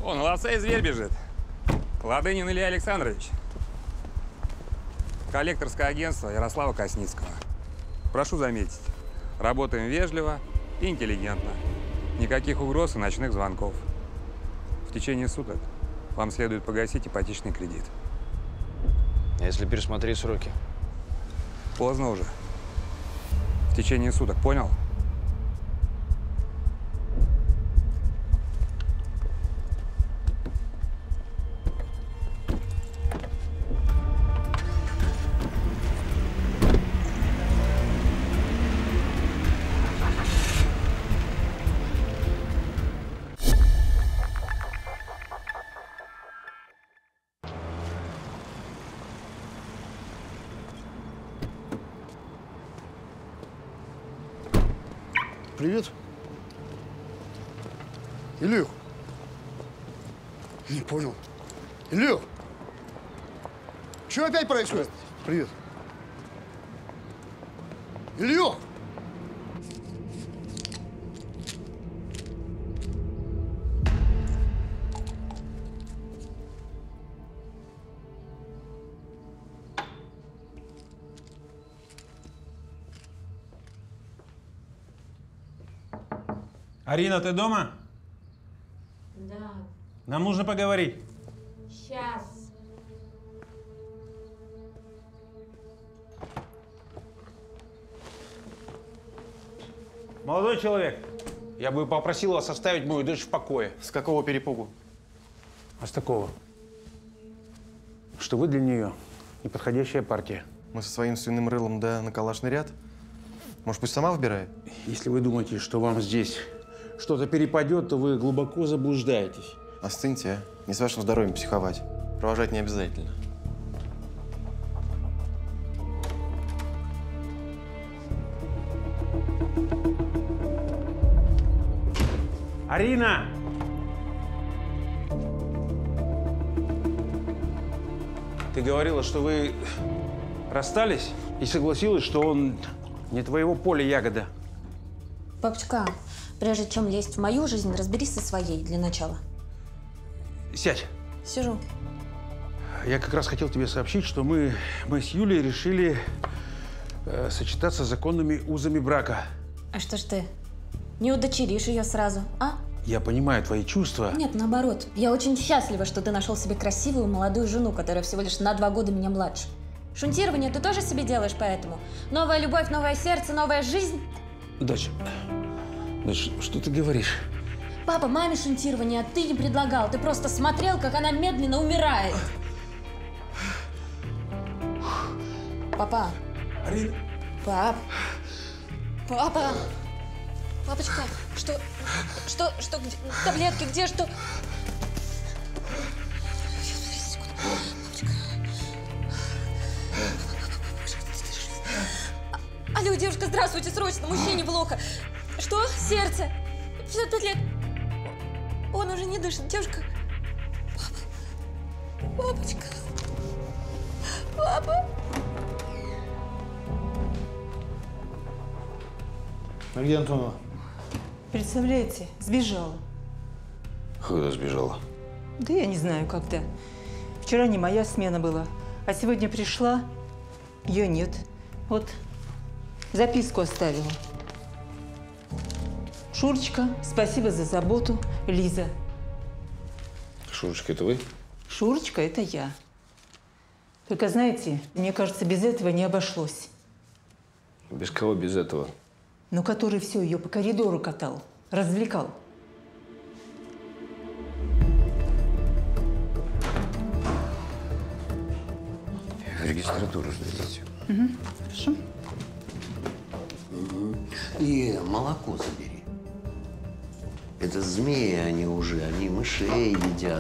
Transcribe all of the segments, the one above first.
Он ловца и зверь бежит. Ладынин Илья Александрович. Коллекторское агентство Ярослава Косницкого. Прошу заметить, работаем вежливо и интеллигентно. Никаких угроз и ночных звонков. В течение суток вам следует погасить ипотечный кредит. А если пересмотреть сроки? Поздно уже. В течение суток, понял? Привет. Илюх. Не понял. Илюх. Что опять происходит? Привет. Илюх. Арина, ты дома? Да. Нам нужно поговорить. Сейчас. Молодой человек, я бы попросил вас оставить мою дочь в покое. С какого перепугу? А с такого, что вы для нее неподходящая партия. Мы со своим свиным рылом да на калашный ряд? Может, пусть сама выбирает? Если вы думаете, что вам здесь что-то перепадет, то вы глубоко заблуждаетесь. Остыньте, а. Не с вашим здоровьем психовать. Провожать не обязательно. Арина! Ты говорила, что вы расстались и согласилась, что он не твоего поля ягода. Папочка, прежде чем лезть в мою жизнь, разберись со своей для начала. Сядь. Сижу. Я как раз хотел тебе сообщить, что мы с Юлей решили сочетаться законными узами брака. А что ж ты не удочеришь ее сразу, а? Я понимаю твои чувства. Нет, наоборот. Я очень счастлива, что ты нашел себе красивую молодую жену, которая всего лишь на 2 года меня младше. Шунтирование ты тоже себе делаешь поэтому? Новая любовь, новое сердце, новая жизнь? Дочь, что ты говоришь? Папа, маме шунтирование ты не предлагал. Ты просто смотрел, как она медленно умирает. Папа. Арина. Пап. Папа. Папочка, что, где, таблетки, где, что? Алло, девушка, здравствуйте, срочно, мужчине плохо. Что? Сердце? 55 лет. Он уже не дышит, девушка. Папа. Папочка. Папа. А где Антонова? Представляете, сбежала. Куда сбежала? Да я не знаю, когда. Вчера не моя смена была, а сегодня пришла, ее нет. Вот, записку оставила. Шурочка, спасибо за заботу. Лиза. Шурочка, это вы? Шурочка, это я. Только знаете, мне кажется, без этого не обошлось. Без кого без этого? Но который все ее по коридору катал, развлекал. В регистратуру ждите. Угу. Хорошо. И молоко забери. Это змеи они уже, они мышей едят.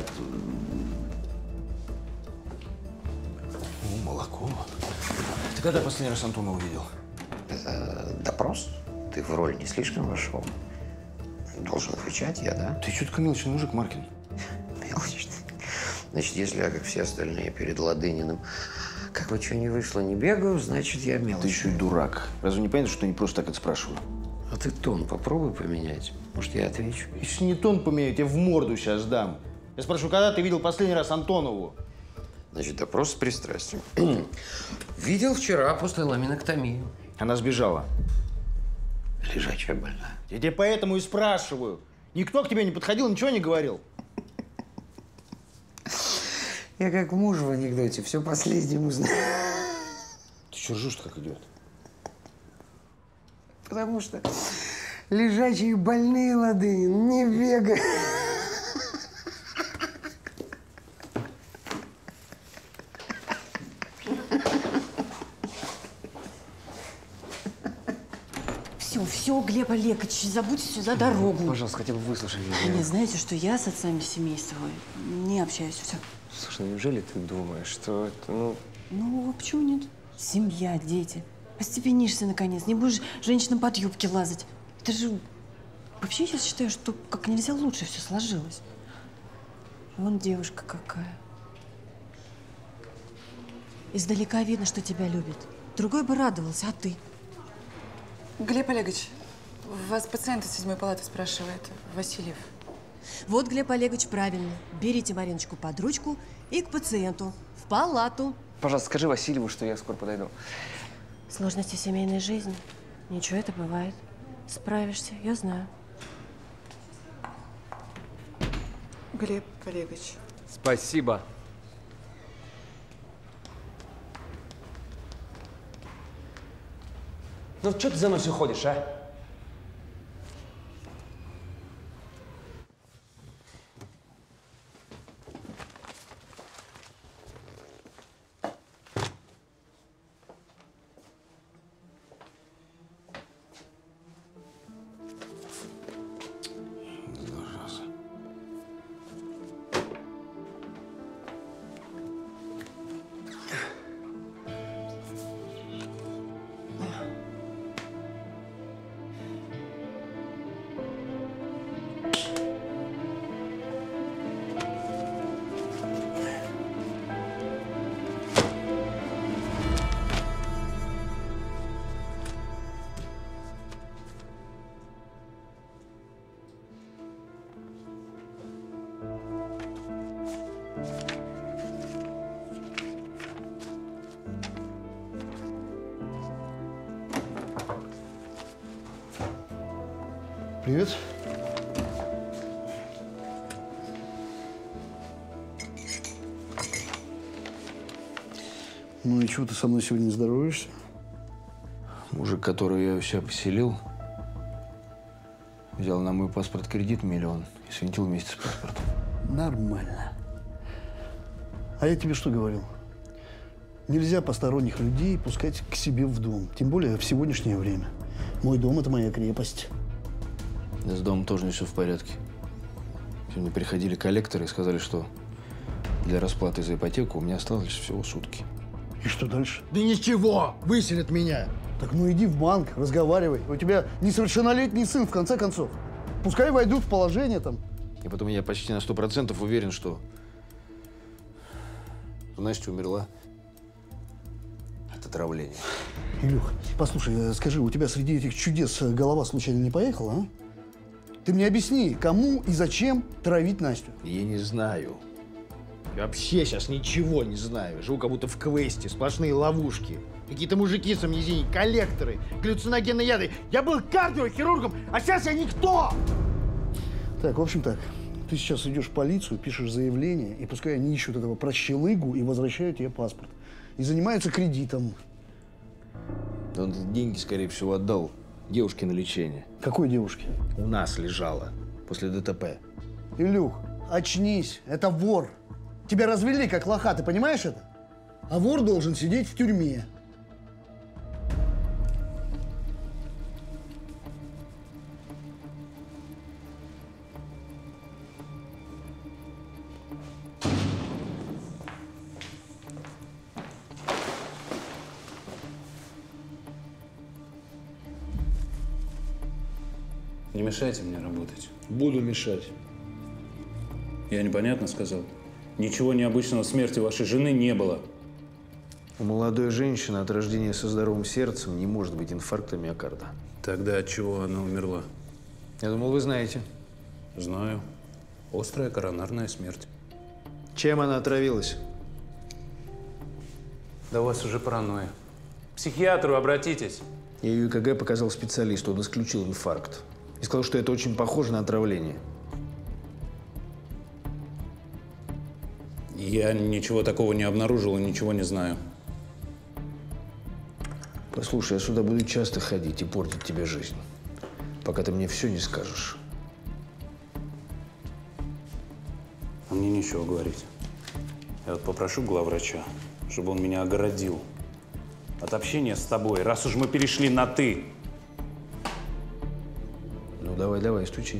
Молоко. Ты когда последний раз Антона увидел? Допрос? Ты в роль не слишком вошел? Должен отвечать я, да? Ты что такой мелочный мужик, Маркин? Мелочный. Значит, если я, как все остальные, перед Ладыниным, как бы что ни вышло, не бегаю, значит, я мелочный. Ты еще и дурак. Разве не понятно, что я не просто так это спрашиваю? А ты тон попробуй поменять. Может, я отвечу. Если не тон поменять, я в морду сейчас дам. Я спрашиваю, когда ты видел последний раз Антонову? Значит, допрос с пристрастием. Видел вчера после ламиноктомии. Она сбежала. Лежачая больная. Я тебе поэтому и спрашиваю. Никто к тебе не подходил, ничего не говорил. Я как муж в анекдоте, все последнему знаю. Ты что ржешь, как идет? Потому что лежачие больные, Ладынин, не бегают. Все, Глеб Олегович, забудьте сюда дорогу. Пожалуйста, хотя бы выслушай меня. Не знаете, что я с отцами семейства не общаюсь, все. Слушай, ну неужели ты думаешь, что это, Ну, а почему нет? Семья, дети. Остепенишься, наконец, не будешь женщинам под юбки лазать. Это же... Вообще, я считаю, что как нельзя лучше все сложилось. Вон девушка какая. Издалека видно, что тебя любит. Другой бы радовался, а ты? Глеб Олегович, вас пациент из 7-й палаты спрашивает. Васильев. Вот, Глеб Олегович, правильно. Берите Мариночку под ручку и к пациенту. В палату. Пожалуйста, скажи Васильеву, что я скоро подойду. Сложности семейной жизни. Ничего, это бывает. Справишься, я знаю. Глеб Олегович. Спасибо. Ну, что ты за мной все ходишь, а? Привет. Ну и чего ты со мной сегодня не здороваешься? Мужик, которого я у себя поселил, взял на мой паспорт кредит 1 миллион и свинтил вместе с паспортом. Нормально. А я тебе что говорил? Нельзя посторонних людей пускать к себе в дом. Тем более в сегодняшнее время. Мой дом – это моя крепость. Да с домом тоже не все в порядке. Сегодня приходили коллекторы и сказали, что для расплаты за ипотеку у меня осталось всего сутки. И что дальше? Да ничего, выселят меня. Так ну иди в банк, разговаривай. У тебя несовершеннолетний сын, в конце концов. Пускай войдут в положение там. И потом я почти на 100% уверен, что Настя умерла от отравления. Илюх, послушай, скажи, у тебя среди этих чудес голова случайно не поехала, а? Ты мне объясни, кому и зачем травить Настю? Я не знаю. Я вообще сейчас ничего не знаю. Живу как будто в квесте, сплошные ловушки. Какие-то мужики с амнезией, коллекторы, галлюциногенные яды. Я был кардиохирургом, а сейчас я никто! Так, в общем так, ты сейчас идешь в полицию, пишешь заявление, и пускай они ищут этого прощелыгу и возвращают тебе паспорт. И занимаются кредитом. Да он деньги, скорее всего, отдал девушке на лечение. Какой девушке? У нас лежала после ДТП. Илюх, очнись, это вор. Тебя развели как лоха, ты понимаешь это? А вор должен сидеть в тюрьме. Не мешайте мне работать. Буду мешать. Я непонятно сказал? Ничего необычного в смерти вашей жены не было. У молодой женщины от рождения со здоровым сердцем не может быть инфаркта миокарда. Тогда от чего она умерла? Я думал, вы знаете. Знаю. Острая коронарная смерть. Чем она отравилась? Да у вас уже паранойя. К психиатру обратитесь. Ее ЭКГ показал специалисту, он исключил инфаркт. И сказал, что это очень похоже на отравление. Я ничего такого не обнаружил и ничего не знаю. Послушай, я сюда буду часто ходить и портить тебе жизнь, пока ты мне все не скажешь. А мне нечего говорить. Я вот попрошу главврача, чтобы он меня огородил от общения с тобой, раз уж мы перешли на «ты». Ну, давай, стучи.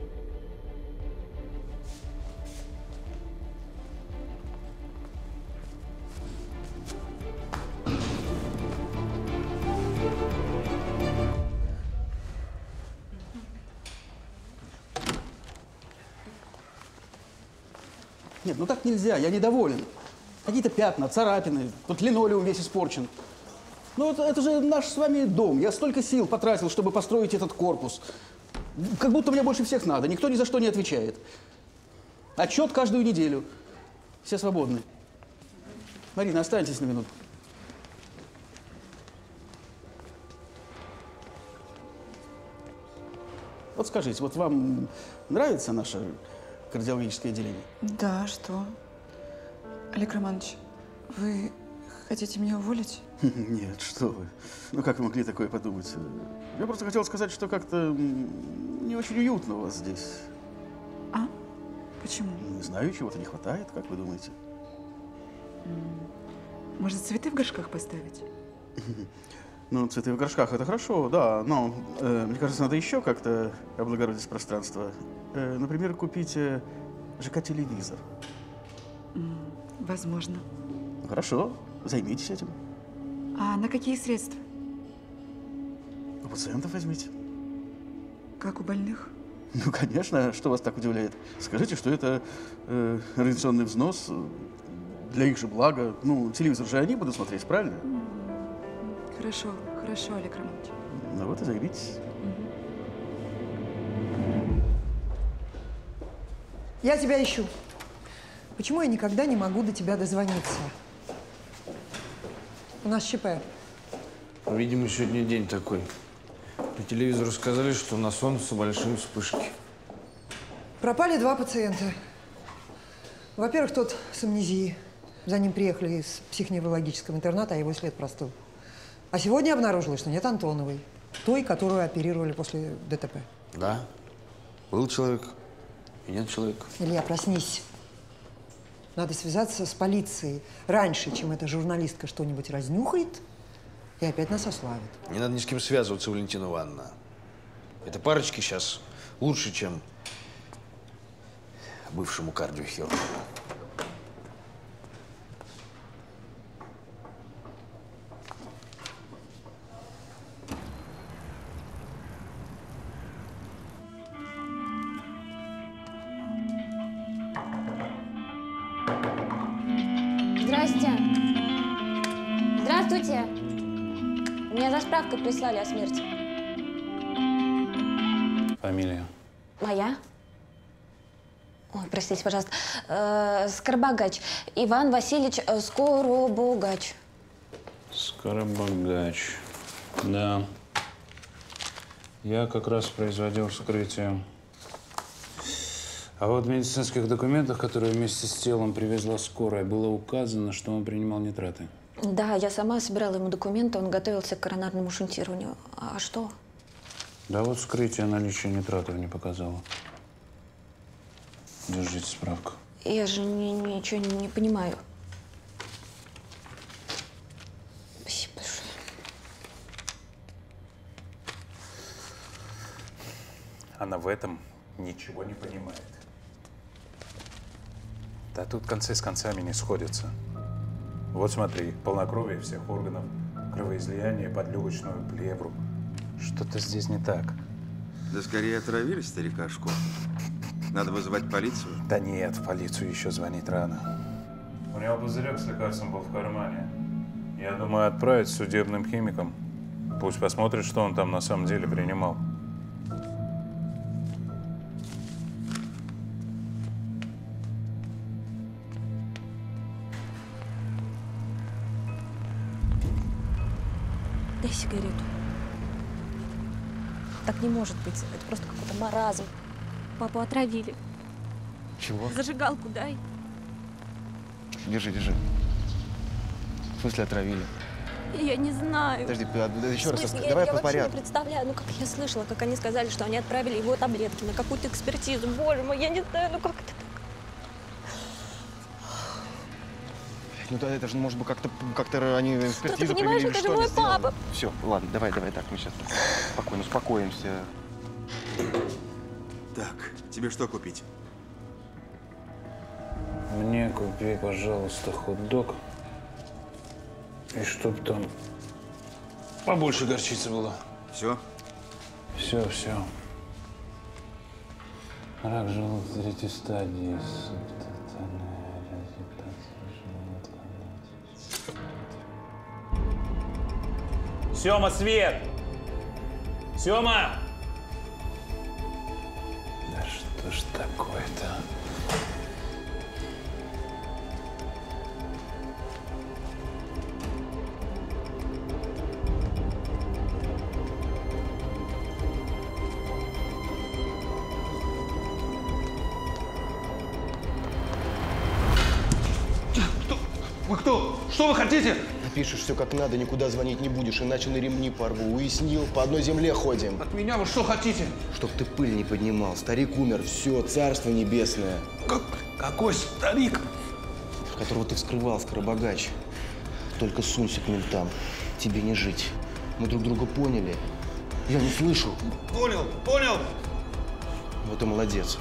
Нет, ну так нельзя, я недоволен. Какие-то пятна, царапины, тут линолеум весь испорчен. Ну это же наш с вами дом. Я столько сил потратил, чтобы построить этот корпус. Как будто мне больше всех надо, никто ни за что не отвечает. Отчет каждую неделю. Все свободны. Марина, останьтесь на минутку. Вот скажите, вот вам нравится наше кардиологическое отделение? Да, что? Олег Романович, вы хотите меня уволить? Нет, что вы. Ну как вы могли такое подумать? Я просто хотел сказать, что как-то не очень уютно у вас здесь. А? Почему? Не знаю, чего-то не хватает, как вы думаете? Может, цветы в горшках поставить? Ну, цветы в горшках – это хорошо, да, но мне кажется, надо еще как-то облагородить пространство. Например, купить ЖК-телевизор. Возможно. Хорошо, займитесь этим. А на какие средства? У пациентов возьмите. Как у больных? Ну, конечно, что вас так удивляет? Скажите, что это организационный взнос для их же блага. Ну, телевизор же они будут смотреть, правильно? Хорошо, хорошо, Олег Романович. Ну вот и займитесь. Я тебя ищу. Почему я никогда не могу до тебя дозвониться? У нас ЧП. Видимо, сегодня день такой. По телевизору сказали, что на солнце большие вспышки. Пропали 2 пациента. Во-первых, тот с амнезией. За ним приехали из психоневрологического интерната, а его след простыл. А сегодня обнаружилось, что нет Антоновой. Той, которую оперировали после ДТП. Да, был человек и нет человека. Илья, проснись. Надо связаться с полицией раньше, чем эта журналистка что-нибудь разнюхает и опять нас ославит. Не надо ни с кем связываться, Валентина Ивановна. Эта парочка сейчас лучше, чем бывшему кардиохирургу. Здрасте. Здравствуйте. Меня за справкой прислали о смерти. Фамилия? Моя? Ой, простите, пожалуйста. Скоробогач. Иван Васильевич Скоробогач. Скоробогач. Да. Я как раз производил вскрытие. А вот в медицинских документах, которые вместе с телом привезла скорая, было указано, что он принимал нитраты. Да, я сама собирала ему документы, он готовился к коронарному шунтированию. А что? Да вот вскрытие наличия нитратов не показало. Держите справку. Я же ничего не понимаю. Спасибо большое. Она в этом ничего не понимает. Да тут концы с концами не сходятся. Вот смотри, полнокровие всех органов, кровоизлияние, подлегочную плевру. Что-то здесь не так. Да скорее отравили старикашку. Надо вызывать полицию. Да нет, в полицию еще звонить рано. У него пузырек с лекарством был в кармане. Я думаю, отправить судебным химикам. Пусть посмотрит, что он там на самом деле принимал. Дай сигарету. Так не может быть. Это просто какой-то маразм. Папу отравили. Чего? Зажигалку дай. Держи, держи. В смысле отравили? Я не знаю. Подожди, еще раз, Я давай по вообще порядку. не представляю, ну как я слышала, как они сказали, что они отправили его таблетки на какую-то экспертизу. Боже мой, я не знаю, ну как это? Ну да, это же, может быть, как-то они экспертизу ты понимаешь, провели, это же что мой они сделали? папа. Все, ладно, давай так, мы сейчас спокойно успокоимся. Так, тебе что купить? Мне купи, пожалуйста, хот-дог. И чтоб там побольше горчицы было. Все? Все. Рак желудка третьей стадии. Сёма, свет! Сёма! Да что ж такое-то? Вы кто? Что вы хотите? Напишешь все как надо, никуда звонить не будешь, иначе на ремни порву. Уяснил? По одной земле ходим. От меня вы что хотите? Чтоб ты пыль не поднимал. Старик умер, все, царство небесное. Какой старик? Которого ты вскрывал, скоробогач. Только сунься к ментам. Тебе не жить. Мы друг друга поняли. Я не слышу. Понял. Вот и молодец.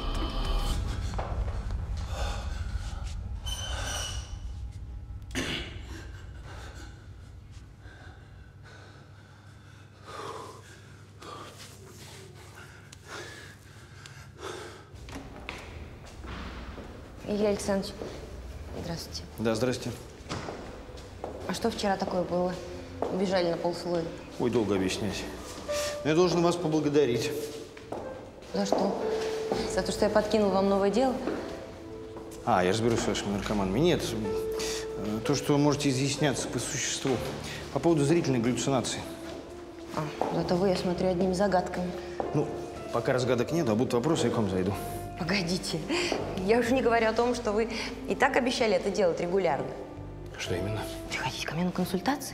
Илья Александрович, здравствуйте. Да, здрасте. А что вчера такое было? Убежали на полслоя. Ой, долго объяснять. Но я должен вас поблагодарить. За что? За то, что я подкинул вам новое дело? А, я разберусь с вашими наркоманами. Нет, то, что вы можете изъясняться по существу. По поводу зрительной галлюцинации. Зато вы, я смотрю, одними загадками. Ну, пока разгадок нет, а будут вопросы, я к вам зайду. Погодите. Я уже не говорю о том, что вы и так обещали это делать регулярно. Что именно? Вы хотите ко мне на консультации?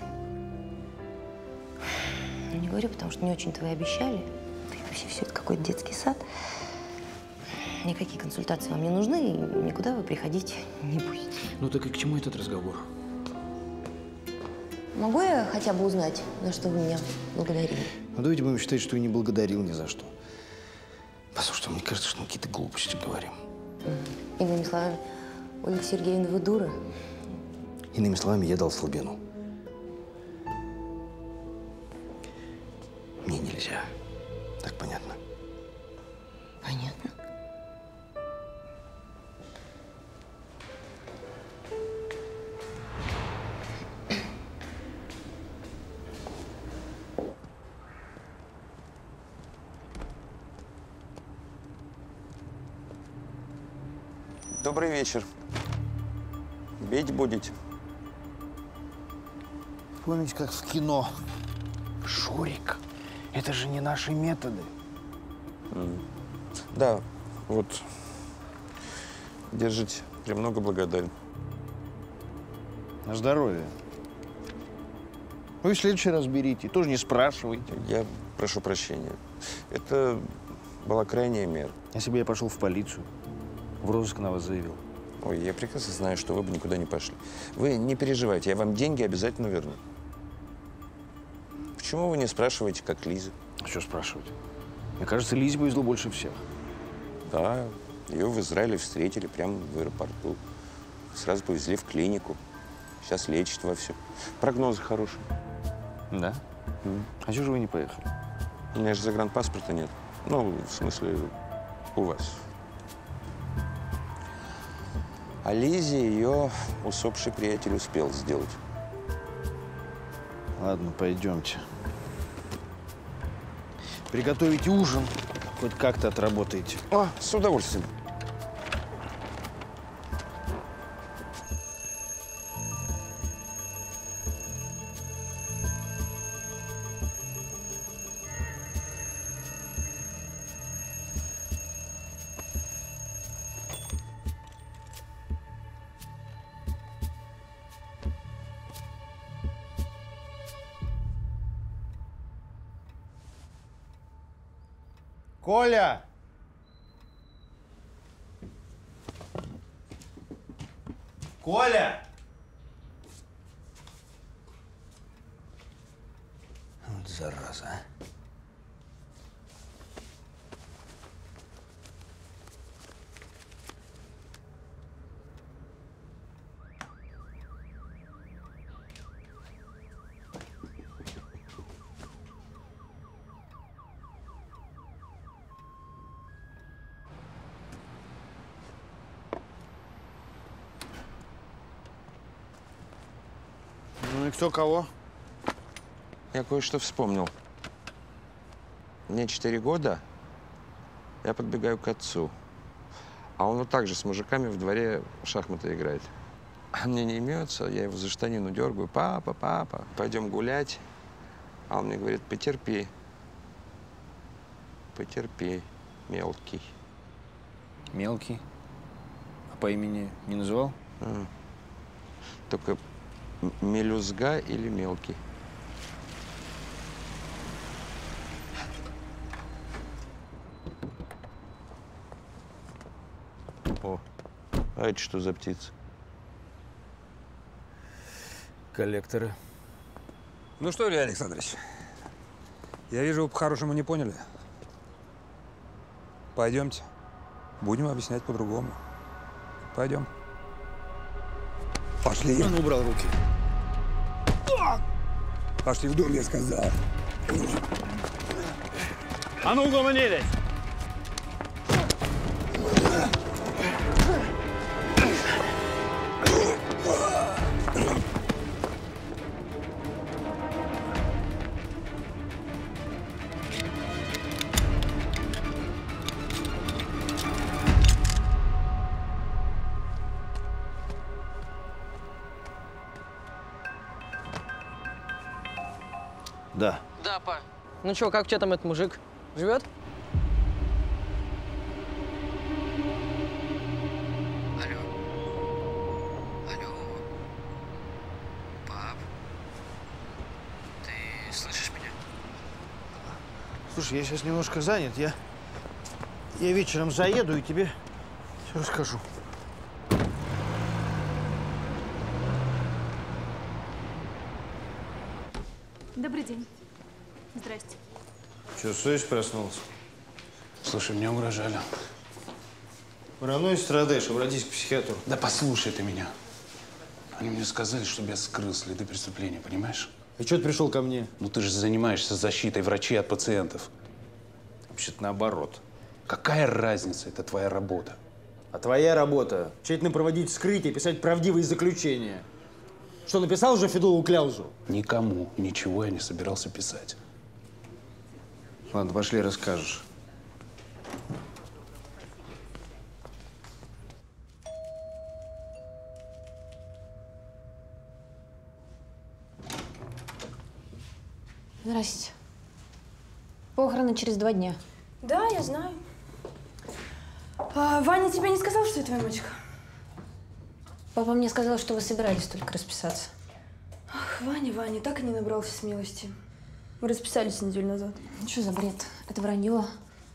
Ну, не говорю, потому что не очень-то вы обещали. Да и вообще все это какой-то детский сад. Никакие консультации вам не нужны, и никуда вы приходить не будете. Ну так и к чему этот разговор? Могу я хотя бы узнать, за что вы меня благодарили? Ну давайте будем считать, что я не благодарил ни за что. Послушайте, мне кажется, что мы какие-то глупости говорим. Иными словами, Ольга Сергеевна, вы дура? Иными словами, я дал слабину. Мне нельзя. Так понятно? Понятно. Добрый вечер. Бить будете? Помните, как в кино? Шурик, это же не наши методы. Да, вот. Держите. Премного благодарен. На здоровье. Вы в следующий раз берите, тоже не спрашивайте. Я прошу прощения. Это была крайняя мера. Если бы я пошел в полицию, в розыск на вас заявил. Ой, я прекрасно знаю, что вы бы никуда не пошли. Вы не переживайте, я вам деньги обязательно верну. Почему вы не спрашиваете, как Лиза? А что спрашивать? Мне кажется, Лизе повезло больше всех. Да, ее в Израиле встретили прямо в аэропорту. Сразу повезли в клинику. Сейчас лечат вовсю. Прогнозы хорошие. Да? А чего же вы не поехали? У меня же загранпаспорта нет. Ну, в смысле, у вас. А Лизе ее усопший приятель успел сделать. Ладно, пойдемте. Приготовите ужин, хоть как-то отработаете. О, с удовольствием. Коля! Коля! Вот зараза, а. Ну и кто кого? Я кое-что вспомнил. Мне 4 года, я подбегаю к отцу. А он вот так же с мужиками в дворе в шахматы играет. А мне не имется, я его за штанину дергаю. Папа, папа, пойдем гулять. А он мне говорит, потерпи. Потерпи, мелкий. Мелкий? А по имени не называл? Только мелюзга или мелкий. О, а это что за птица? Коллекторы. Ну что, Илья Александрович, я вижу, вы по-хорошему не поняли. Пойдемте. Будем объяснять по-другому. Пойдем. Пошли. Он убрал руки. Пошли в дом, я сказал. А ну, угомонились! Да. Да, па. Ну чё, как у тебя там этот мужик? Живет? Алло. Алло. Пап. Ты слышишь меня? Слушай, я сейчас немножко занят. Я вечером заеду и тебе все расскажу. Добрый день. Здрасте. Че, совесть проснулся? Слушай, мне угрожали. Паранойей страдаешь, обратись к психиатру. Да послушай ты меня. Они мне сказали, чтобы я скрыл следы преступления, понимаешь? И что ты пришел ко мне? Ну ты же занимаешься защитой врачей от пациентов. Вообще-то наоборот. Какая разница? Это твоя работа. А твоя работа – тщательно проводить вскрытие, писать правдивые заключения. Что, написал уже Федулову кляузу? Никому ничего я не собирался писать. Ладно, пошли, расскажешь. Здрасте. Похороны через 2 дня. Да, я знаю. А Ваня тебе не сказал, что я твоя мачеха? Папа мне сказал, что вы собирались только расписаться. Ах, Ваня, так и не набрался смелости. Мы расписались неделю назад. Что за бред? Это вранье.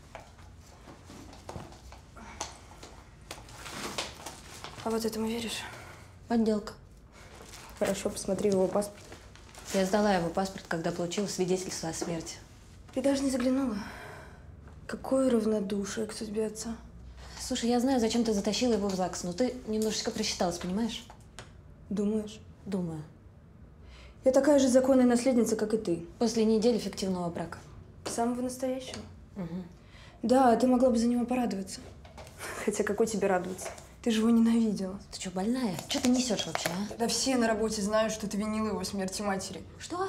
А вот этому веришь? Подделка. Хорошо, посмотри его паспорт. Я сдала его паспорт, когда получила свидетельство о смерти. Ты даже не заглянула. Какое равнодушие к судьбе отца. Слушай, я знаю, зачем ты затащила его в ЗАГС, но ты немножечко просчиталась, понимаешь? Думаешь? Думаю. Я такая же законная наследница, как и ты. После недели фиктивного брака. Самого настоящего? Угу. Да, ты могла бы за него порадоваться. Хотя какой тебе радоваться? Ты же его ненавидела. Ты что, больная? Что ты несешь вообще, а? Да все на работе знают, что ты винила его в смерти матери. Что?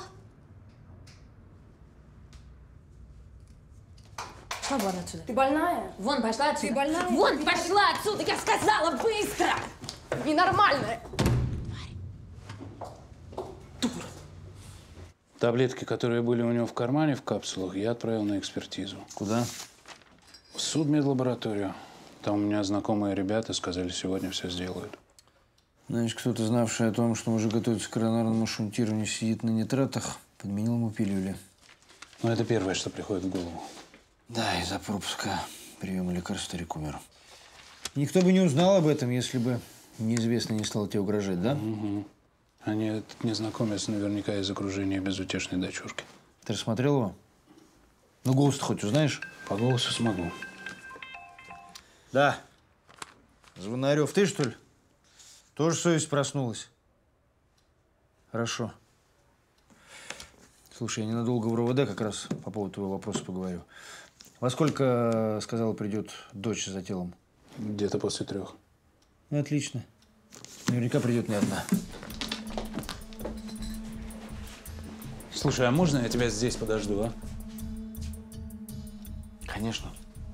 Пошла вон отсюда. Ты больная? Вон, пошла отсюда. Ты больная? Вон, Ты пошла отсюда, я сказала, быстро! Ненормальная. Таблетки, которые были у него в кармане в капсулах, я отправил на экспертизу. Куда? В судмедлабораторию. Там у меня знакомые ребята сказали, сегодня все сделают. Значит, кто-то, знавший о том, что мужик готовится к коронарному шунтированию, сидит на нитратах, подменил ему пилюли. Ну, это первое, что приходит в голову. Да, из-за пропуска приема лекарств старик умер. Никто бы не узнал об этом, если бы неизвестный не стал тебе угрожать, да? Угу. Они этот незнакомец наверняка из окружения безутешной дочурки. Ты рассмотрел его? Ну, голос-то хоть узнаешь? По голосу смогу. Да. Звонарев, ты, что ли? Тоже совесть проснулась? Хорошо. Слушай, я ненадолго в РОВД как раз по поводу твоего вопроса поговорю. Во сколько, сказала, придет дочь за телом? Где-то после 3. Ну, отлично. Наверняка придет не одна. Слушай, а можно я тебя здесь подожду, а? Конечно.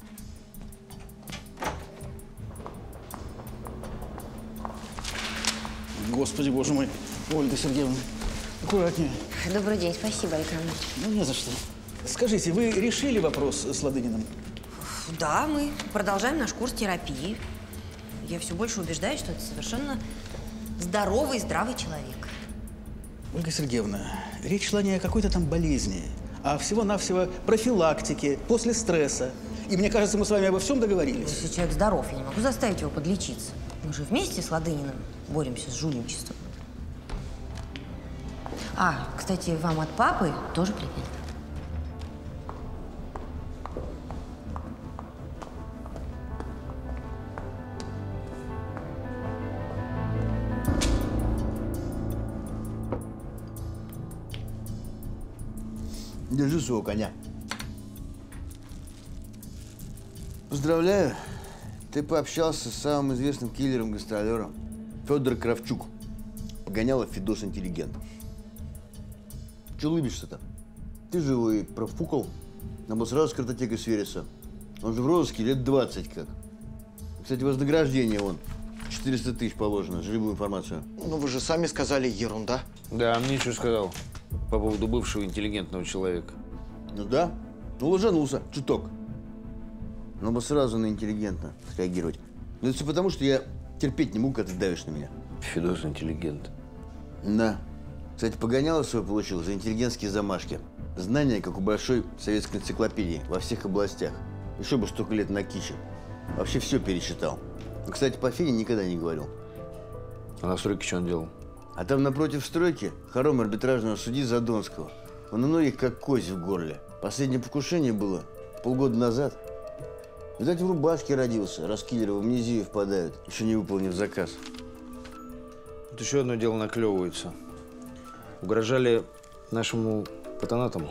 Господи, боже мой. Ольга Сергеевна, аккуратнее. Добрый день, спасибо, Александр. Ну, не за что. Скажите, вы решили вопрос с Ладыниным? Да, мы продолжаем наш курс терапии. Я все больше убеждаюсь, что это совершенно здоровый, здравый человек. Ольга Сергеевна, речь шла не о какой-то там болезни, а всего-навсего профилактике после стресса. И мне кажется, мы с вами обо всем договорились. Если человек здоров, я не могу заставить его подлечиться. Мы же вместе с Ладыниным боремся с жульничеством. А, кстати, вам от папы тоже привет. Держи своего коня. Поздравляю. Ты пообщался с самым известным киллером-гастролером. Федор Кравчук. Погоняла Федос интеллигент. Че улыбишься-то? Ты же его и профукал. Надо было сразу с картотекой свериться. Он же в розыске лет 20 как. Кстати, вознаграждение вон. 400 000 положено за любую информацию. Ну вы же сами сказали, ерунда. Да, мне что сказал по поводу бывшего интеллигентного человека. Ну да. Ну лжанулся. Чуток. Но бы сразу на интеллигентно среагировать. Но это все потому, что я терпеть не могу, когда ты давишь на меня. Федос интеллигент. Да. Кстати, погоняло свое получил за интеллигентские замашки. Знания, как у большой советской энциклопедии, во всех областях. Еще бы столько лет на киче. Вообще все пересчитал. Но, кстати, по Фене никогда не говорил. А на стройке что он делал? А там напротив стройки хоромы арбитражного судьи Задонского. Он у многих как кость в горле. Последнее покушение было полгода назад. Видать, в рубашке родился, раз киллеры в амнезию впадают, еще не выполнив заказ. Вот еще одно дело наклевывается. Угрожали нашему патонатому.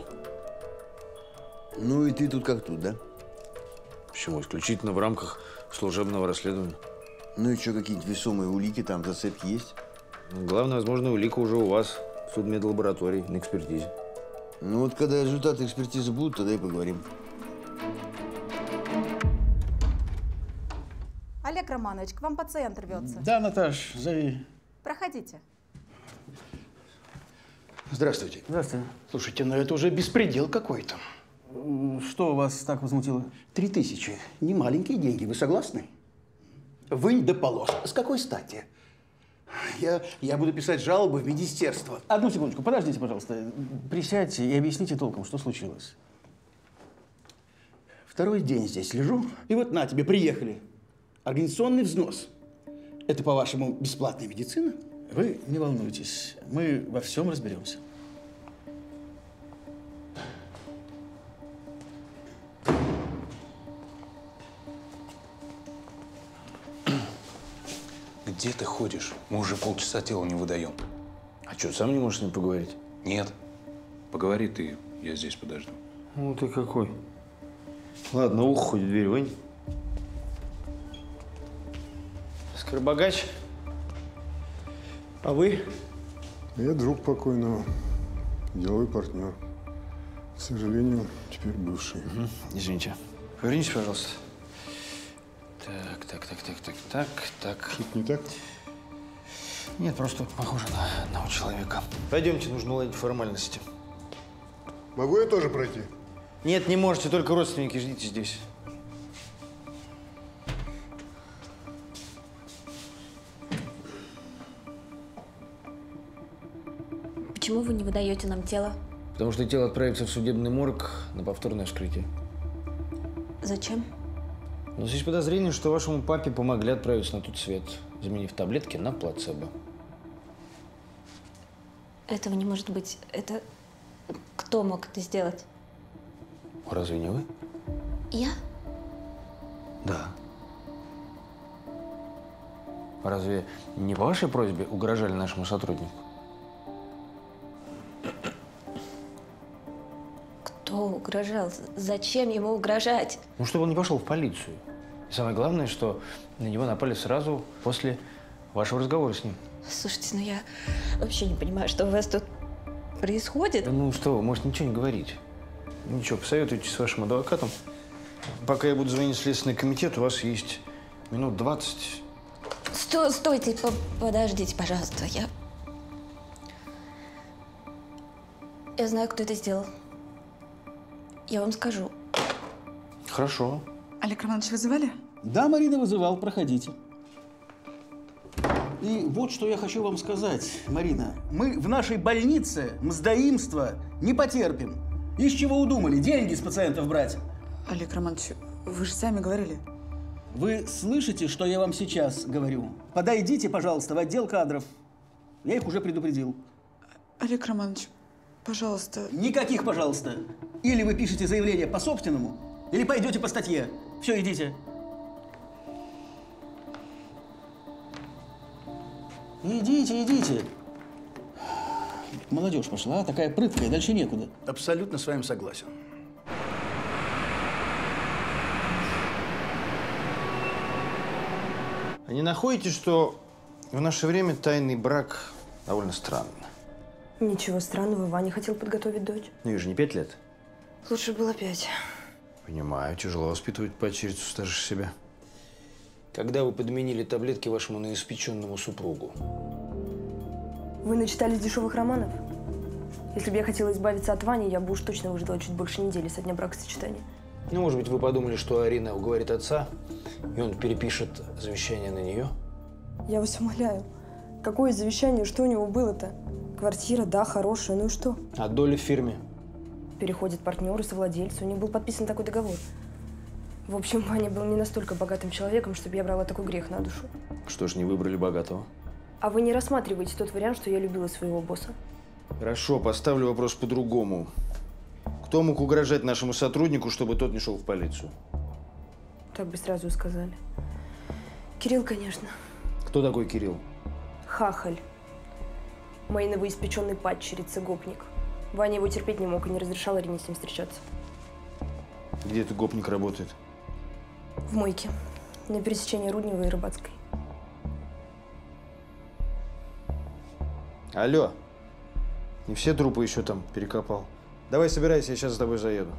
Ну и ты тут как тут, да? Почему? Исключительно в рамках служебного расследования. Ну и что, какие-нибудь весомые улики там, зацепки есть? Главная возможная улика уже у вас в судмедлаборатории на экспертизе. Ну вот когда результаты экспертизы будут, тогда и поговорим. Олег Романович, к вам пациент рвется. Да, Наташ, зови. Проходите. Здравствуйте. Здравствуйте. Слушайте, ну это уже беспредел какой-то. Что вас так возмутило? 3000. Не маленькие деньги, вы согласны? Вынь да положь. С какой стати? Я буду писать жалобу в министерство. Одну секундочку, подождите, пожалуйста. Присядьте и объясните толком, что случилось. Второй день здесь лежу, и вот на тебе, приехали. Организационный взнос. Это, по-вашему, бесплатная медицина? Вы не волнуйтесь, мы во всем разберемся. Где ты ходишь? Мы уже полчаса тело не выдаем. А что, сам не можешь с ним поговорить? Нет. Поговори ты, я здесь подожду. Ну ты какой. Ладно, ухо хоть в дверь вынь. Скоробогач. А вы? Я друг покойного, деловой партнер. К сожалению, теперь бывший. Извините. Повернитесь, пожалуйста. Так. Что-то не так? Нет, просто похоже на одного человека. Пойдемте, нужно уладить формальности. Могу я тоже пройти? Нет, не можете, только родственники, ждите здесь. Почему вы не выдаете нам тело? Потому что тело отправится в судебный морг на повторное вскрытие. Зачем? У нас есть подозрение, что вашему папе помогли отправиться на тот свет, заменив таблетки на плацебо. Этого не может быть. Это… Кто мог это сделать? Разве не вы? Я? Да. Разве не по вашей просьбе угрожали нашему сотруднику? Кто угрожал? Зачем ему угрожать? Ну, чтобы он не пошел в полицию. И самое главное, что на него напали сразу после вашего разговора с ним. Слушайте, ну я вообще не понимаю, что у вас тут происходит. Ну что вы, может, ничего не говорить. Ничего, посоветуйтесь с вашим адвокатом. Пока я буду звонить в Следственный комитет, у вас есть минут 20. Стойте, подождите, пожалуйста. Я знаю, кто это сделал. Я вам скажу. Хорошо. Олег Романович, вызывали? Да, Марина, вызывал. Проходите. И вот что я хочу вам сказать, Марина. Мы в нашей больнице мздоимства не потерпим. Из чего удумали? Деньги с пациентов брать? Олег Романович, вы же сами говорили. Вы слышите, что я вам сейчас говорю? Подойдите, пожалуйста, в отдел кадров. Я их уже предупредил. Олег Романович, пожалуйста. Никаких «пожалуйста». Или вы пишете заявление по собственному, или пойдете по статье. Все, идите. Идите, идите. Молодежь пошла, такая прыткая, дальше некуда. Абсолютно с вами согласен. А не находите, что в наше время тайный брак довольно странно? Ничего странного, Ваня хотел подготовить дочь. Ну, ей же не 5 лет. Лучше было 5. Понимаю, тяжело воспитывать падчерицу старше себя. Когда вы подменили таблетки вашему новоиспеченному супругу? Вы начитались дешевых романов? Если бы я хотела избавиться от Вани, я бы уж точно выждала чуть больше недели со дня бракосочетания. Ну, может быть, вы подумали, что Арина уговорит отца, и он перепишет завещание на нее? Я вас умоляю. Какое завещание? Что у него было-то? Квартира, да, хорошая, ну и что? А доля в фирме? Переходят партнеры, совладельцы. У них был подписан такой договор. В общем, Ваня был не настолько богатым человеком, чтобы я брала такой грех на душу. Что ж, не выбрали богатого? А вы не рассматриваете тот вариант, что я любила своего босса? Хорошо, поставлю вопрос по-другому. Кто мог угрожать нашему сотруднику, чтобы тот не шел в полицию? Так бы сразу и сказали. Кирилл, конечно. Кто такой Кирилл? Хахаль. Моей новоиспеченной падчерицы, гопник. Ваня его терпеть не мог и не разрешал Арине с ним встречаться. Где этот гопник работает? В мойке. На пересечении Руднева и Рыбацкой. Алло. Не все трупы еще там перекопал. Давай собирайся, я сейчас за тобой заеду.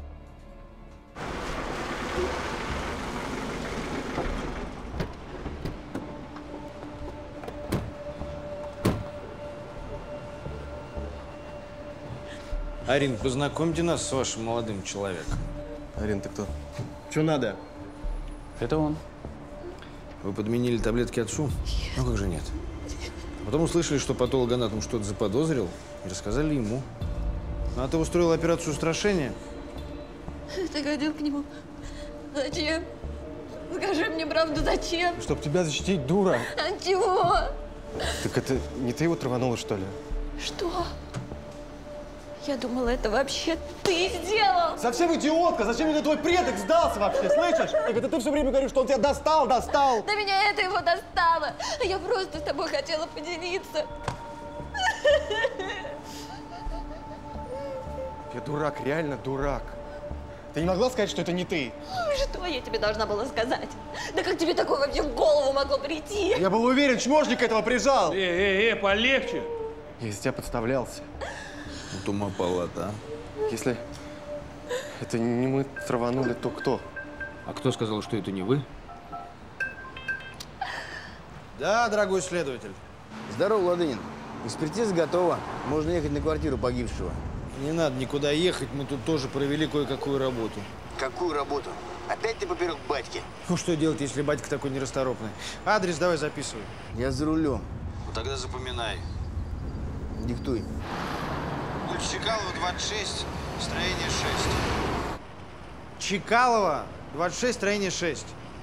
Арин, познакомьте нас с вашим молодым человеком. Арин, ты кто? Что надо? Это он. Вы подменили таблетки отцу? Ну как же нет? Потом услышали, что патологоанатом что-то заподозрил, и рассказали ему. Ну, а ты устроил операцию устрашения? Ты ходил к нему. Зачем? Скажи мне правду, зачем? Чтоб тебя защитить, дура. От чего? Так это не ты его траванула, что ли? Что? Я думала, это вообще ты сделал! Совсем идиотка! Зачем мне твой предок сдался вообще, слышишь? Так это ты все время говоришь, что он тебя достал! Да меня это его достало! Я просто с тобой хотела поделиться. Я дурак, реально дурак. Ты не могла сказать, что это не ты? Что я тебе должна была сказать? Да как тебе такое вообще в голову могло прийти? Я был уверен, чмошник этого прижал! Полегче! Я из тебя подставлялся. Вот ума палата, а? Если это не мы траванули, то кто? А кто сказал, что это не вы? Да, дорогой следователь. Здорово, Ладынин. Экспертиза готова. Можно ехать на квартиру погибшего. Не надо никуда ехать, мы тут тоже провели кое-какую работу. Какую работу? Опять ты поперек батьки? Ну что делать, если батька такой нерасторопный? Адрес давай записывай. Я за рулем. Ну тогда запоминай. Диктуй. Улица Чекалова, 26, строение 6. Чекалова, 26, строение 6.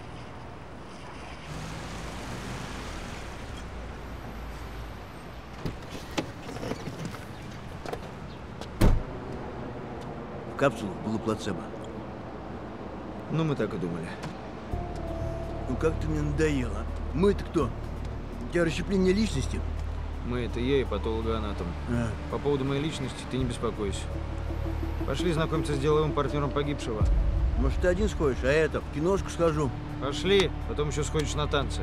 В капсулах было плацебо. Ну, мы так и думали. Ну как ты мне надоела. Мы-то кто? У тебя расщепление личности? Мы — это я и патологоанатом. По поводу моей личности ты не беспокойся. Пошли знакомиться с деловым партнером погибшего. Может, ты один сходишь, а это, в киношку схожу. Пошли, потом еще сходишь на танцы.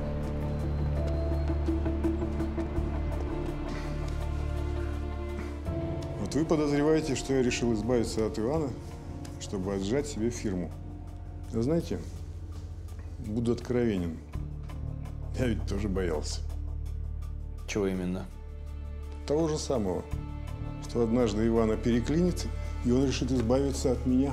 Вот вы подозреваете, что я решил избавиться от Ивана, чтобы отжать себе фирму. А знаете, буду откровенен. Я ведь тоже боялся. Чего именно? Того же самого, что однажды Ивана переклинит, и он решит избавиться от меня.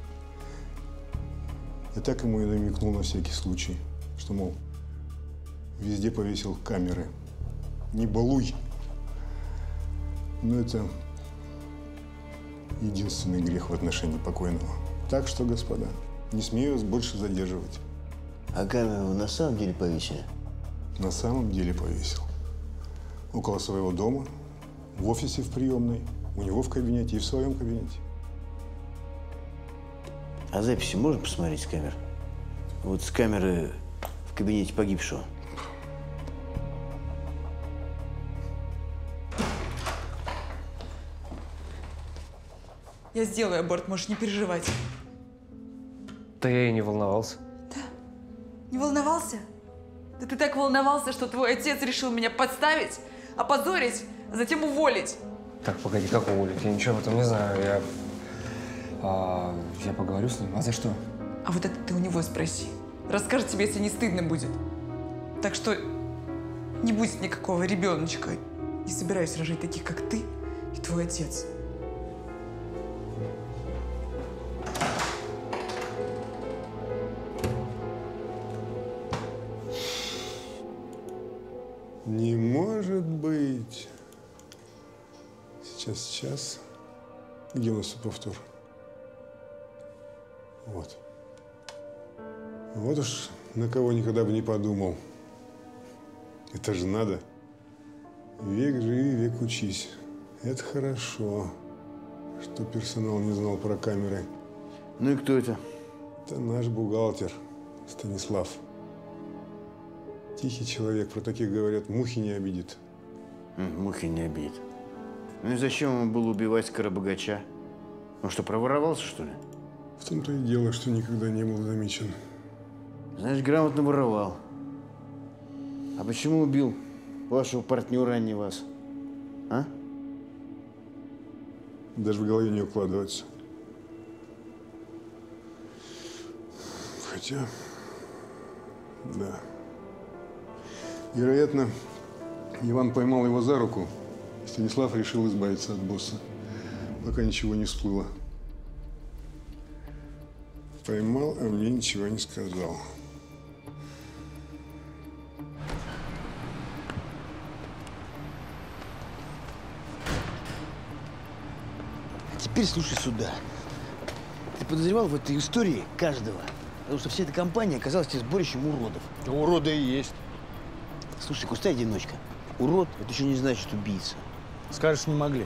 Я так ему и намекнул на всякий случай, что, мол, везде повесил камеры. Не балуй. Но это единственный грех в отношении покойного. Так что, господа, не смею вас больше задерживать. А камеру вы на самом деле повесили? На самом деле повесил. Около своего дома, в офисе в приемной, у него в кабинете и в своем кабинете. А записи можно посмотреть с камер? Вот с камеры в кабинете погибшего. Я сделаю аборт, можешь не переживать. Да я и не волновался. Не волновался? Да ты так волновался, что твой отец решил меня подставить, опозорить, а затем уволить. Так, погоди, как уволить? Я ничего об этом не знаю. Я поговорю с ним. А за что? А вот это ты у него спроси. Расскажет тебе, если не стыдно будет. Так что не будет никакого ребеночка. Не собираюсь рожать таких, как ты и твой отец. Не может быть. Сейчас. Где у нас повтор? Вот. Вот уж на кого никогда бы не подумал. Это же надо. Век живи, век учись. Это хорошо, что персонал не знал про камеры. Ну и кто это? Это наш бухгалтер Станислав. Тихий человек, про таких говорят, мухи не обидит. Мухи не обидит. Ну и зачем ему было убивать скоробогача? Он что, проворовался, что ли? В том-то и дело, что никогда не был замечен. Значит, грамотно воровал. А почему убил вашего партнера, а не вас? А? Даже в голове не укладывается. Хотя, да. Вероятно, Иван поймал его за руку, и Станислав решил избавиться от босса, пока ничего не всплыло. Поймал, а мне ничего не сказал. Теперь слушай сюда. Ты подозревал в этой истории каждого, потому что вся эта компания оказалась тебе сборищем уродов. Да уроды и есть. Слушай, кустай-одиночка. Урод – это еще не значит убийца. Скажешь, не могли.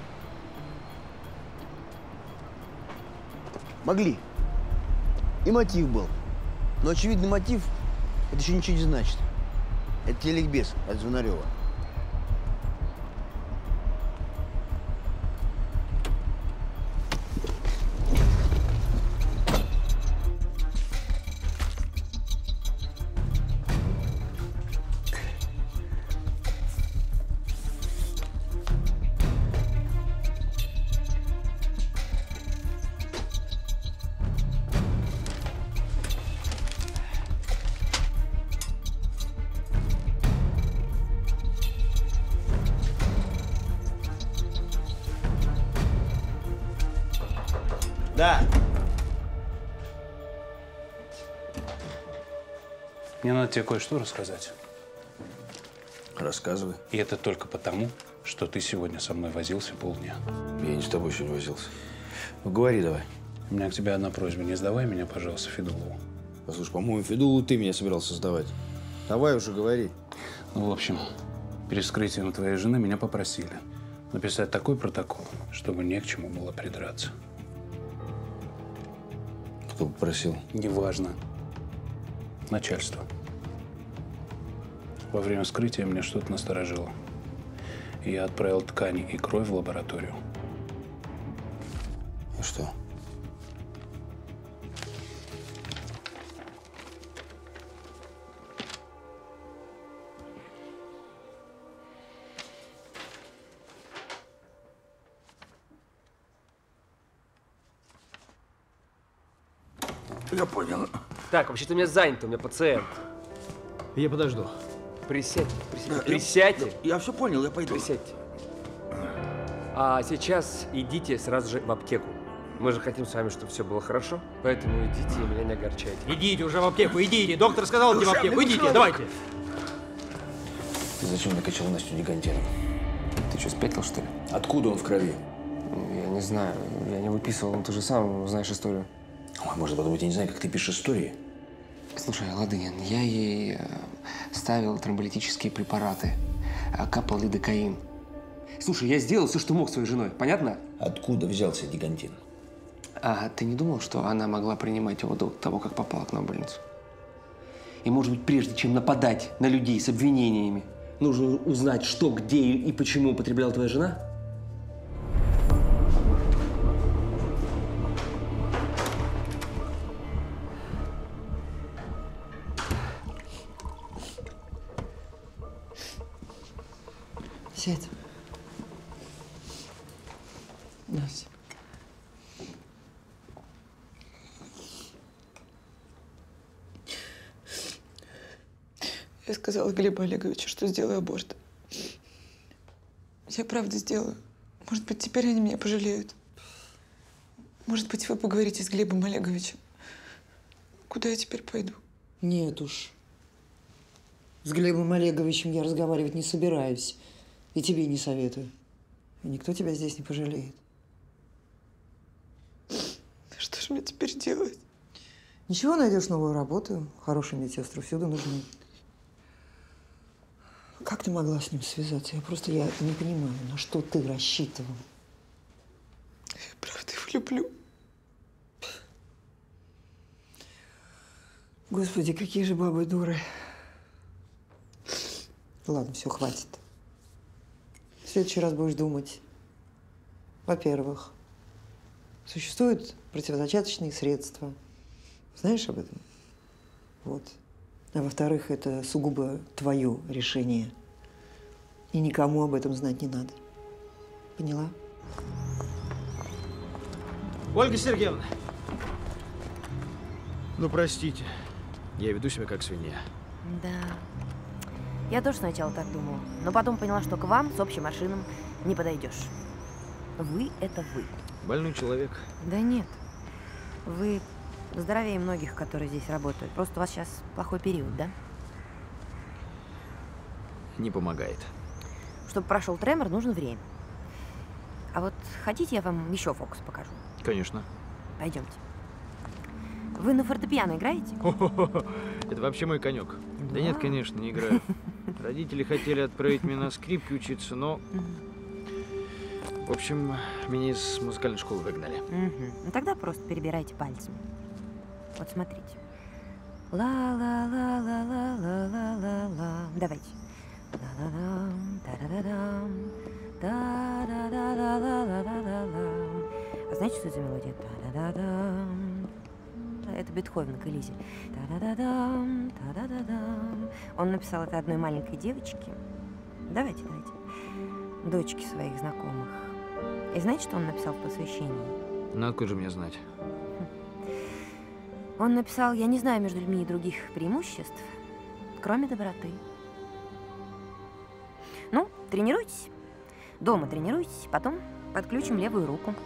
Могли. И мотив был. Но очевидный мотив – это еще ничего не значит. Это тебе ликбез от Звонарева. Да. Мне надо тебе кое-что рассказать. Рассказывай. И это только потому, что ты сегодня со мной возился полдня. Я не с тобой сегодня возился. Ну, говори давай. У меня к тебе одна просьба. Не сдавай меня, пожалуйста, Федулову. Послушай, по-моему, Федулу ты меня собирался сдавать. Давай уже говори. Ну, в общем, перед вскрытием твоей жены меня попросили написать такой протокол, чтобы не к чему было придраться. Кто попросил? Неважно. Начальство. Во время вскрытия меня что-то насторожило. И я отправил ткани и кровь в лабораторию. И что? Я понял. Так, вообще-то у меня занято, у меня пациент. Я подожду. Присядьте, присядьте, Да, присядьте. Я все понял, я пойду. Присядьте. А сейчас идите сразу же в аптеку. Мы же хотим с вами, чтобы все было хорошо, поэтому идите и меня не огорчайте. Идите уже в аптеку, идите. Доктор сказал идти в аптеку. Идите, давайте. Ты зачем накачал Настю гигантином? Ты что, спятил, что ли? Откуда он в крови? Я не знаю. Я не выписывал, но ты же сам знаешь историю. Ой, можно подумать, я не знаю, как ты пишешь истории. Слушай, Ладынин, я ей ставил тромболитические препараты, капал лидокаин. Слушай, я сделал все, что мог своей женой, понятно? Откуда взялся гигантин? А ты не думал, что она могла принимать его до того, как попала к нам в больницу? И, может быть, прежде чем нападать на людей с обвинениями, нужно узнать, что, где и почему употребляла твоя жена? Сядь. Настя. Я сказала Глебу Олеговичу, что сделаю аборт. Я правда сделаю. Может быть, теперь они меня пожалеют. Может быть, вы поговорите с Глебом Олеговичем. Куда я теперь пойду? Нет уж. С Глебом Олеговичем я разговаривать не собираюсь. И тебе не советую. И никто тебя здесь не пожалеет. Что же мне теперь делать? Ничего, найдешь новую работу. Хорошие медсестры всюду нужны. Как ты могла с ним связаться? Я не понимаю, на что ты рассчитывал? Я правда его люблю. Господи, какие же бабы дуры. Ладно, все, хватит. В следующий раз будешь думать. Во-первых, существуют противозачаточные средства. Знаешь об этом? Вот. А во-вторых, это сугубо твое решение. И никому об этом знать не надо. Поняла? Ольга Сергеевна. Ну, простите. Я веду себя как свинья. Да. Я тоже сначала так думала, но потом поняла, что к вам с общим машинам не подойдешь. Вы – это вы. Больной человек. Да нет. Вы здоровее многих, которые здесь работают. Просто у вас сейчас плохой период, да? Не помогает. Чтобы прошел тремор, нужно время. А вот хотите, я вам еще фокус покажу? Конечно. Пойдемте. Вы на фортепиано играете? Это вообще мой конек. Да нет, конечно, не играю. Родители хотели отправить меня на скрипке учиться, но… В общем, меня из музыкальной школы выгнали. Ну тогда просто перебирайте пальцами. Вот смотрите. Ла-ла-ла-ла-ла-ла-ла-ла-ла. Давайте. Ла-ла-лам, та-да-да-дам, та-да-да-да-да-да-да-да. А знаете, что это за мелодия? Та-да-да-дам. Это Бетховен к Элизе. Та-да-да-дам, та-да-да-дам. Он написал это одной маленькой девочке. Давайте. Дочке своих знакомых. И знаете, что он написал в посвящении? Ну, откуда же мне знать? Он написал: я не знаю между людьми и других преимуществ, кроме доброты. Ну, тренируйтесь. Дома тренируйтесь, потом подключим левую руку.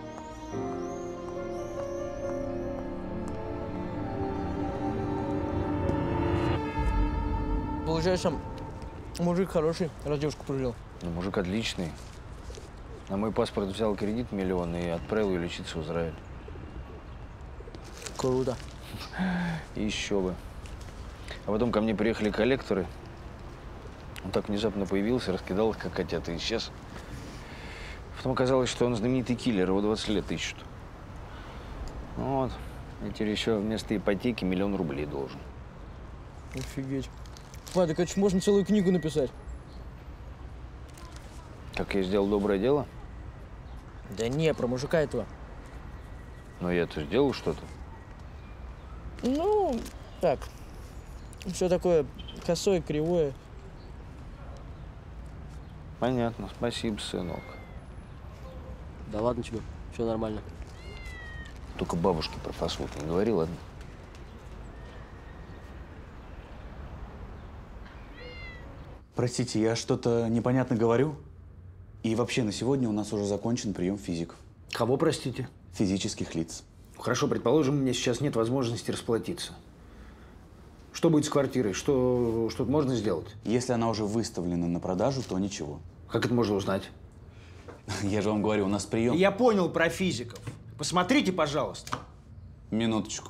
Получается, мужик хороший, раз девушку пожалел. Ну, мужик отличный. На мой паспорт взял кредит 1 000 000 и отправил ее лечиться в Израиль. Круто. Еще бы. А потом ко мне приехали коллекторы. Он так внезапно появился, раскидал их, как котята, и исчез. Потом оказалось, что он знаменитый киллер, его 20 лет ищут. Вот. И теперь еще вместо ипотеки 1 000 000 рублей должен. Офигеть. Па, так это ж можно целую книгу написать. Как я сделал доброе дело? Да не, про мужика этого. Но я-то сделал что-то. Ну, так. Все такое косое, кривое. Понятно. Спасибо, сынок. Да ладно тебе, все нормально. Только бабушке про фастфуд не говори, ладно? Простите, я что-то непонятно говорю? И вообще, на сегодня у нас уже закончен прием физиков. Кого, простите? Физических лиц. Хорошо, предположим, у меня сейчас нет возможности расплатиться. Что будет с квартирой? Что-то можно сделать? Если она уже выставлена на продажу, то ничего. Как это можно узнать? Я же вам говорю, у нас прием. Я понял про физиков. Посмотрите, пожалуйста. Минуточку.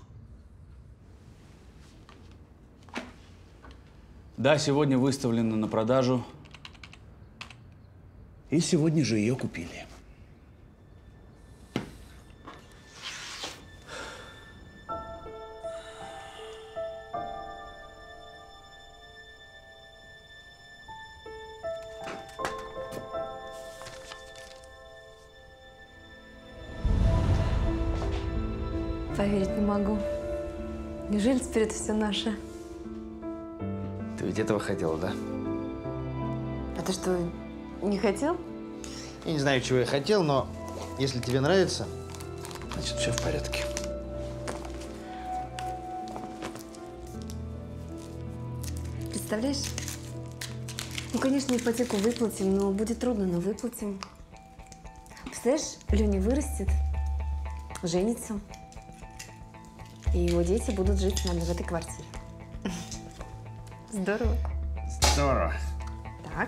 Да, сегодня выставлена на продажу. И сегодня же ее купили. Поверить не могу. Неужели теперь это все наше? Ты ведь этого хотела, да? А ты что, не хотел? Я не знаю, чего я хотел, но если тебе нравится, значит, все в порядке. Представляешь? Ну, конечно, ипотеку выплатим, но будет трудно, но выплатим. Представляешь, Леня вырастет, женится, и его дети будут жить с нами в этой квартире. Здорово. Здорово. Так.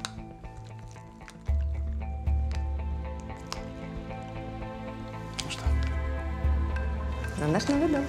Ну что? На наш новый дом.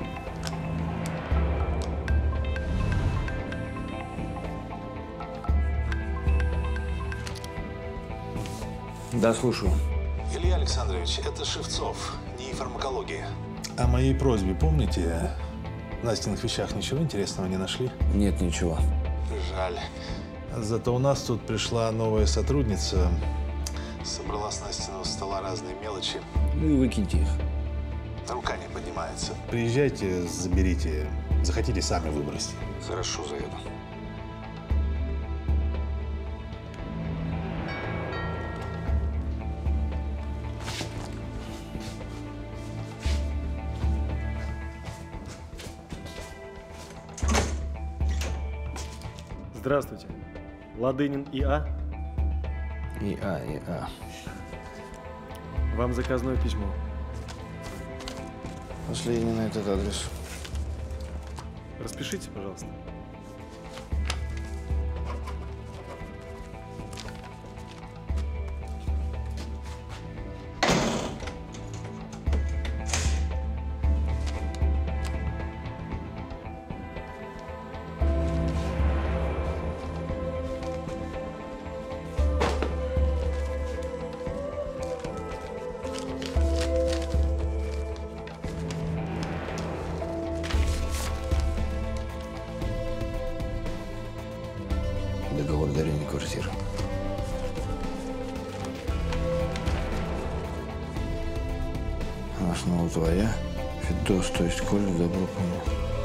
Да, слушаю. Илья Александрович, это Шевцов, не фармакология. О моей просьбе помните? В Настиных вещах ничего интересного не нашли? Нет, ничего. Жаль. Зато у нас тут пришла новая сотрудница. Собрала с Настиного стола разные мелочи. Ну и выкиньте их. Рука не поднимается. Приезжайте, заберите. Захотите, сами выбросьте. Хорошо, заеду. Здравствуйте. Ладынин И.А.? И.А. Вам заказное письмо. Последний на этот адрес. Распишите, пожалуйста. Договор дарения квартиры. Основа твоя. Фидос, то есть Коля, добро помню.